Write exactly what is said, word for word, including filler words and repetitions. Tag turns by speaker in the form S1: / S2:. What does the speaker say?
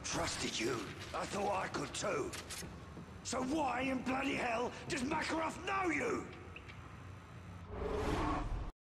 S1: trusted you. I thought I could too. So why in bloody hell does Makarov know you?